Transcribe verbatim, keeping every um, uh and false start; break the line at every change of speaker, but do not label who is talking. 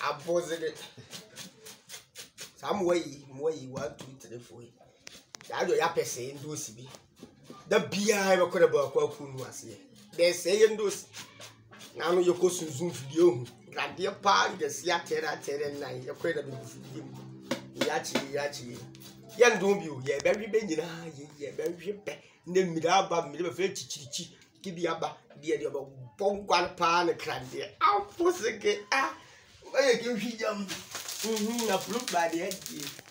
abozede some way way one two three four that do ya pese ndosi bi da bia e be kore ba kwa kunu ase de say ndosi na no yokosu zum video hu grade pa ngesi atere atere na ye kore da bi video ya chi ya chi ye ndon bi o ye be wi be nyina ye ye be wi be ne mira ba mi be fe chichirichi ki bi aba bi e de ba bongwan pa ne grade a poseke ah e ki hwijam mhm na fruit ba de